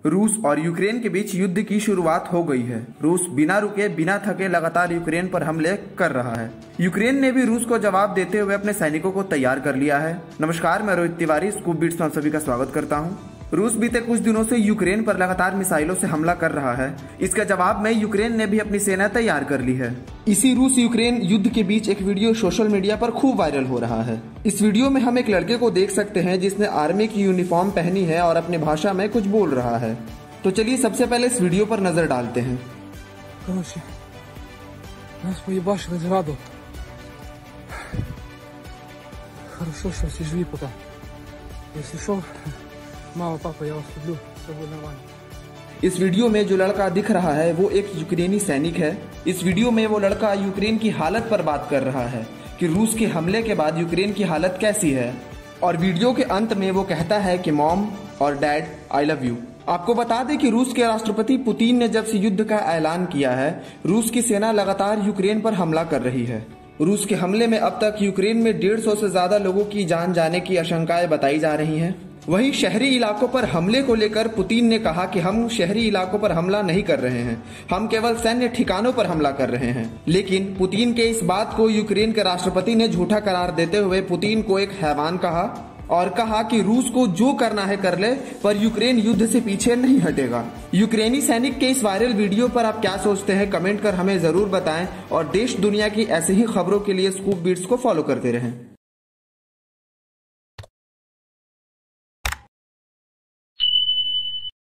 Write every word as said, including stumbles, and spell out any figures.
रूस और यूक्रेन के बीच युद्ध की शुरुआत हो गई है। रूस बिना रुके बिना थके लगातार यूक्रेन पर हमले कर रहा है। यूक्रेन ने भी रूस को जवाब देते हुए अपने सैनिकों को तैयार कर लिया है। नमस्कार, मैं रोहित तिवारी स्कूप बीट्स में आप सभी का स्वागत करता हूं। रूस बीते कुछ दिनों से यूक्रेन पर लगातार मिसाइलों से हमला कर रहा है। इसके जवाब में यूक्रेन ने भी अपनी सेना तैयार कर ली है। इसी रूस यूक्रेन युद्ध के बीच एक वीडियो सोशल मीडिया पर खूब वायरल हो रहा है। इस वीडियो में हम एक लड़के को देख सकते हैं जिसने आर्मी की यूनिफॉर्म पहनी है और अपनी भाषा में कुछ बोल रहा है। तो चलिए सबसे पहले इस वीडियो पर नजर डालते हैं। Короче, нас поебашили зраду. Хорошо, что все живи пока. Если что, мама, папа, я вас люблю, все будет нормально. इस वीडियो में जो लड़का दिख रहा है वो एक यूक्रेनी सैनिक है। इस वीडियो में वो लड़का यूक्रेन की हालत पर बात कर रहा है कि रूस के हमले के बाद यूक्रेन की हालत कैसी है, और वीडियो के अंत में वो कहता है कि मॉम और डैड आई लव यू। आपको बता दें कि रूस के राष्ट्रपति पुतिन ने जब से युद्ध का ऐलान किया है, रूस की सेना लगातार यूक्रेन पर हमला कर रही है। रूस के हमले में अब तक यूक्रेन में डेढ़ सौ से ज्यादा लोगों की जान जाने की आशंकाएं बताई जा रही हैं। वहीं शहरी इलाकों पर हमले को लेकर पुतिन ने कहा कि हम शहरी इलाकों पर हमला नहीं कर रहे हैं, हम केवल सैन्य ठिकानों पर हमला कर रहे हैं। लेकिन पुतिन के इस बात को यूक्रेन के राष्ट्रपति ने झूठा करार देते हुए पुतिन को एक हैवान कहा और कहा कि रूस को जो करना है कर ले, पर यूक्रेन युद्ध से पीछे नहीं हटेगा। यूक्रेनी सैनिक के इस वायरल वीडियो पर आप क्या सोचते हैं, कमेंट कर हमें जरूर बताएं और देश दुनिया की ऐसी ही खबरों के लिए स्कूप बीट्स को फॉलो करते रहें।